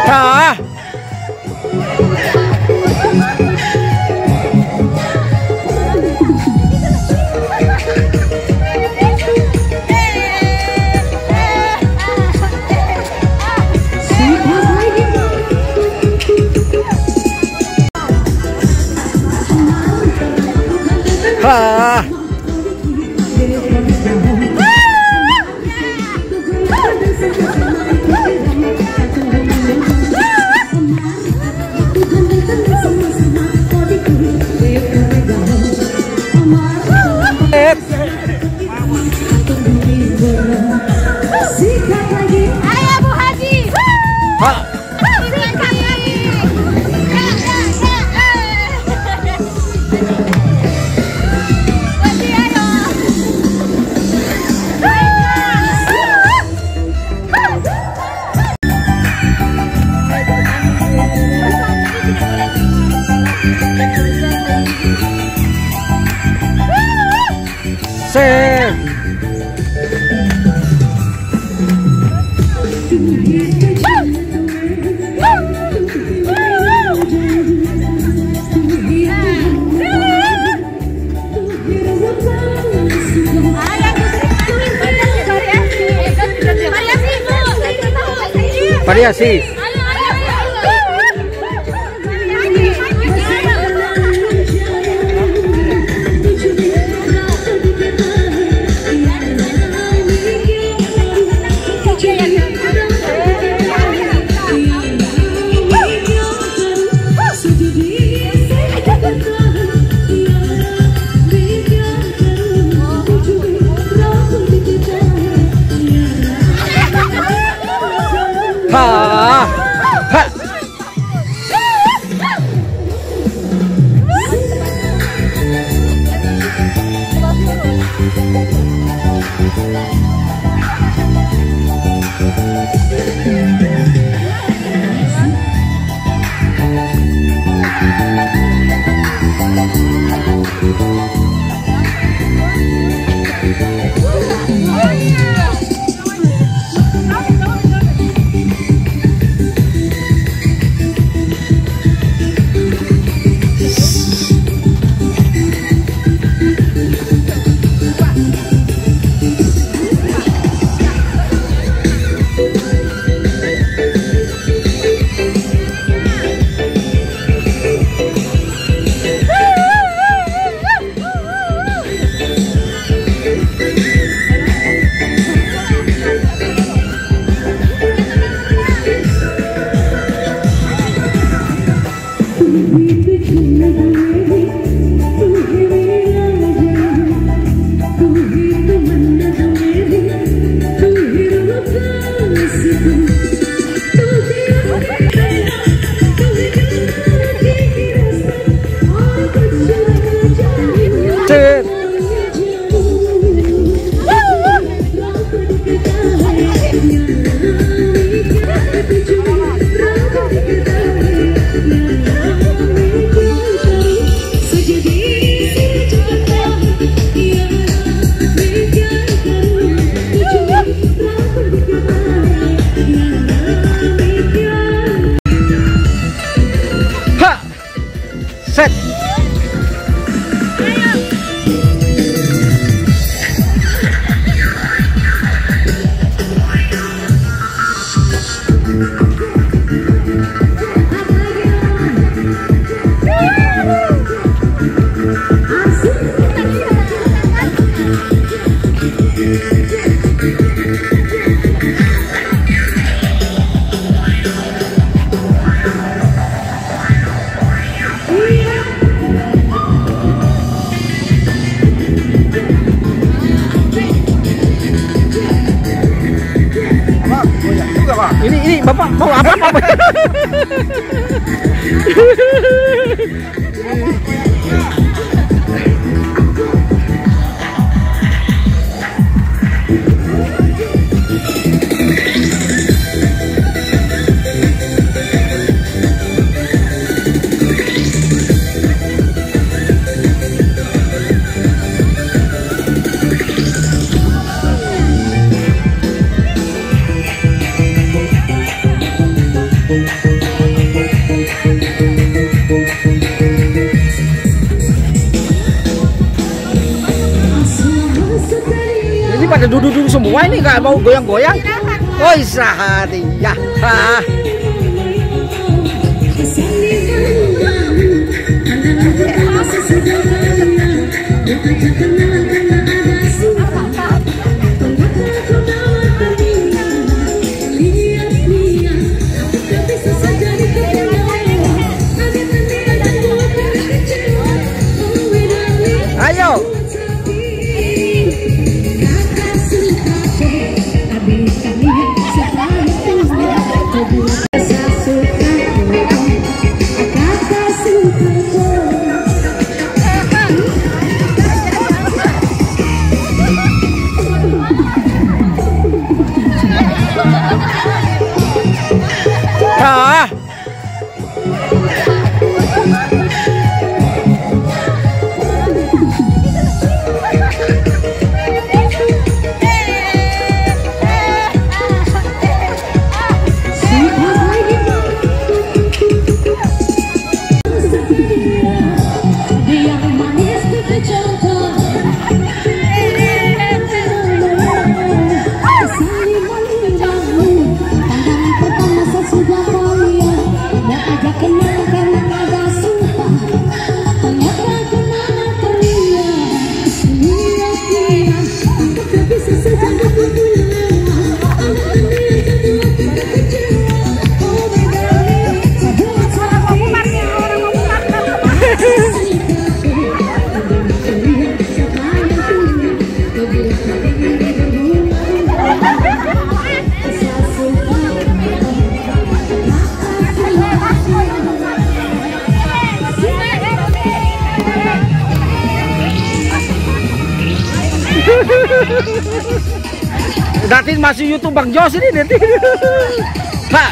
Ah. Ah. Variasi. Ha. Ha. Set. Ini Bapak mau apa Pak? Ini pada duduk-duduk semua ini, nggak mau goyang-goyang. Oh sahari ya. Ayo. Ah. Nanti masih YouTube Bang Jos ini nanti. Pak.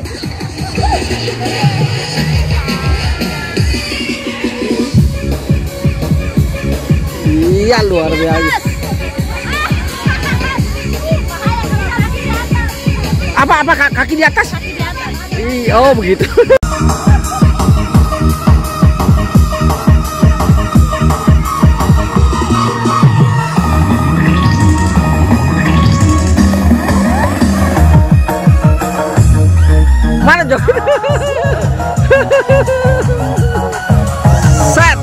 Iya luar biasa. Apa kaki di atas? Oh begitu. Mana Jok? Set.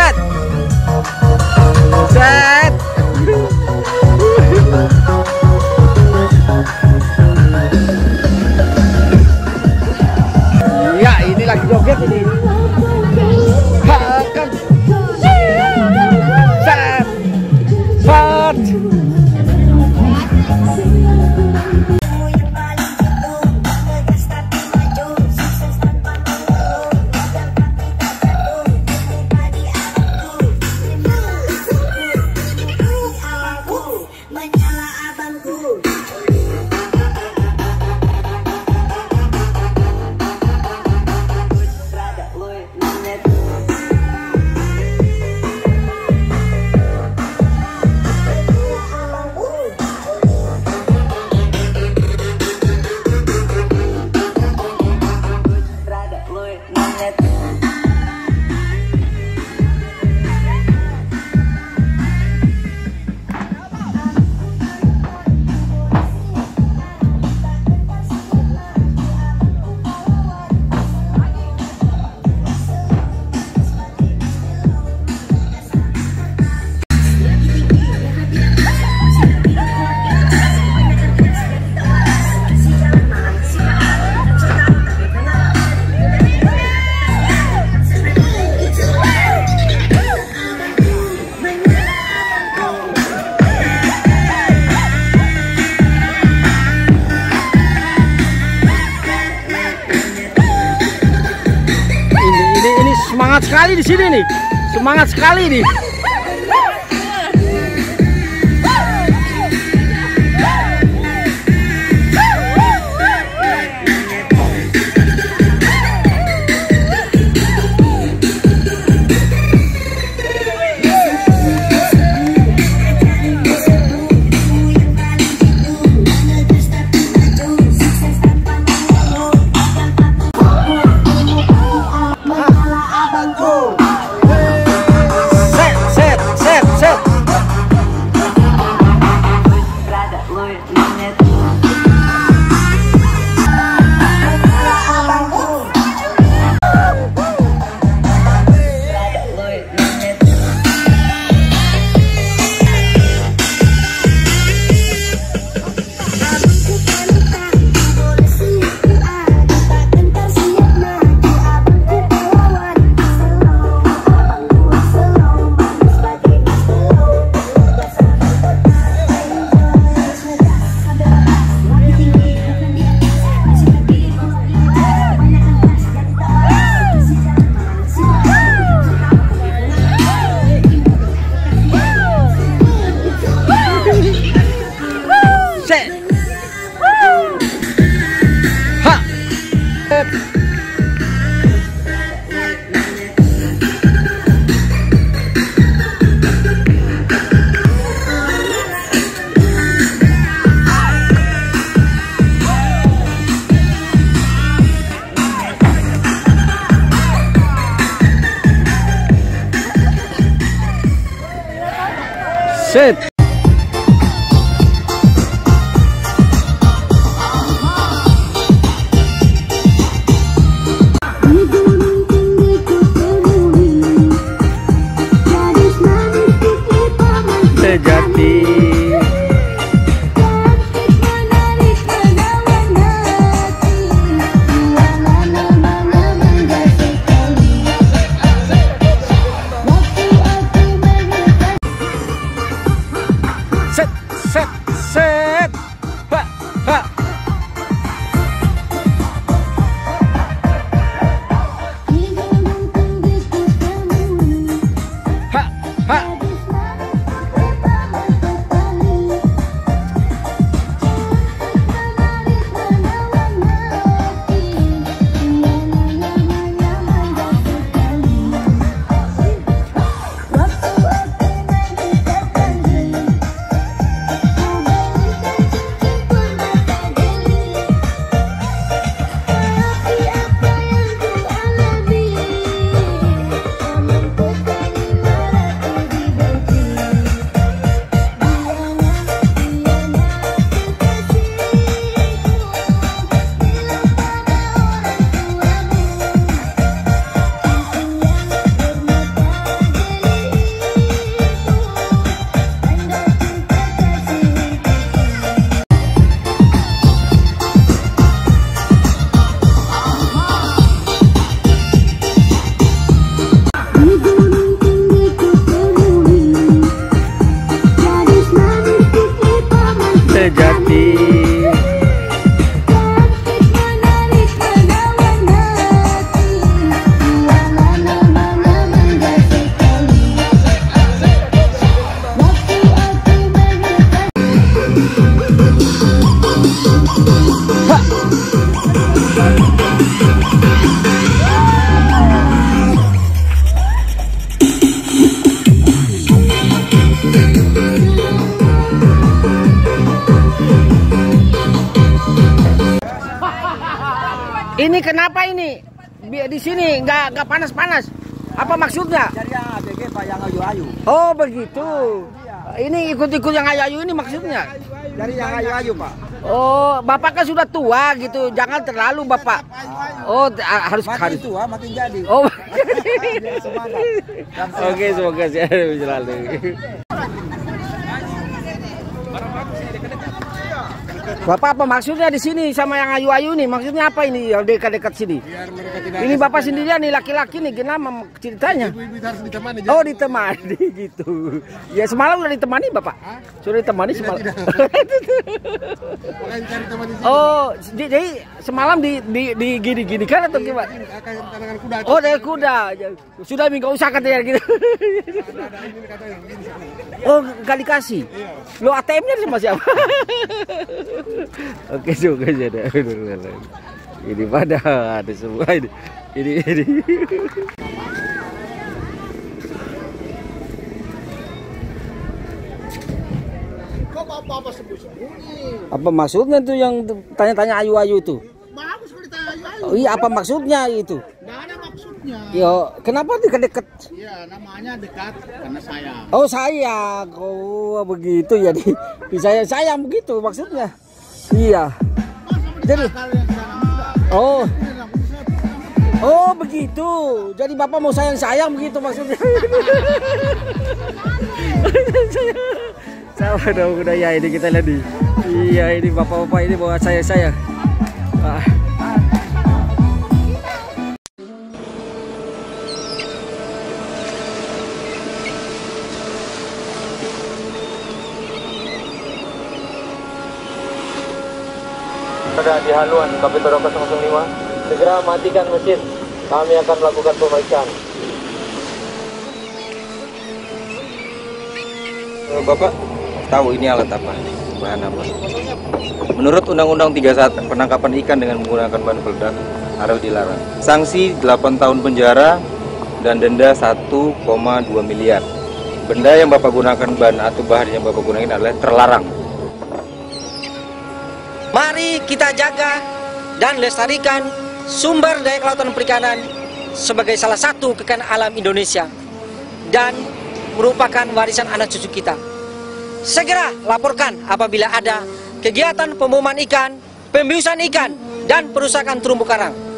Ya ini lagi joget ini. Hakan. Set. Set. Semangat sekali di sini nih. Semangat sekali nih. set. Set. Sejati. Set, set, set. Ha, ha. Ha, ha. Sejati. Ini kenapa ini di sini nggak panas-panas? Apa maksudnya? Jadi yang ABG Pak yang ayu-ayu. Oh begitu. Ini ikut-ikut yang ayu-ayu ini maksudnya? Dari yang ayu-ayu Pak. Oh, bapak kan sudah tua gitu, jangan terlalu bapak. Oh, harus Makin tua makin jadi. Oh. Biar semangat. Oke, semoga sehat selalu. Bapak apa maksudnya di sini sama yang ayu-ayu nih? Maksudnya apa ini yang dekat-dekat sini? Ini bapak sendirian nih laki-laki nih, gimana ceritanya? Ibu harus ditemani. Oh ditemani gitu. Ya semalam udah ditemani bapak? Sudah ditemani semalam. Makanya cari teman di sini. Oh jadi semalam di gini kan atau gimana? Dengan kuda. Oh dari kuda. Sudah nggak usah katanya gitu. Ada ini katanya begini. Oh nggak dikasih. Lo ATM-nya sama siapa? Oke juga ada. Ini pada ada semua ini. Kok apa sembunyi? Apa maksudnya tuh yang tanya-tanya ayu-ayu itu? Bagus kalau ditanya ayu-ayu. Oh iya apa maksudnya itu? Nggak ada maksudnya. Yo kenapa dekat-dekat? Iya namanya dekat karena sayang. Oh sayang. Oh begitu ya di sayang begitu maksudnya. Iya. Jadi oh. Oh begitu. Jadi bapak mau sayang-sayang begitu maksudnya. Sama dong udah ya ini kita lihat nih. Iya ini bapak-bapak ini bawa sayang-sayang. Ah. Ada di haluan Kapitoro 005, segera matikan mesin, kami akan melakukan pemeriksaan. Bapak tahu ini alat apa? Bahan apa? Menurut Undang-Undang 31 penangkapan ikan dengan menggunakan bahan peledak, harus dilarang. Sanksi 8 tahun penjara dan denda 1,2 miliar. Benda yang Bapak gunakan, bahan atau bahan yang Bapak gunakan adalah terlarang. Mari kita jaga dan lestarikan sumber daya kelautan perikanan sebagai salah satu kekayaan alam Indonesia dan merupakan warisan anak cucu kita. Segera laporkan apabila ada kegiatan pemboman ikan, pembiusan ikan, dan perusakan terumbu karang.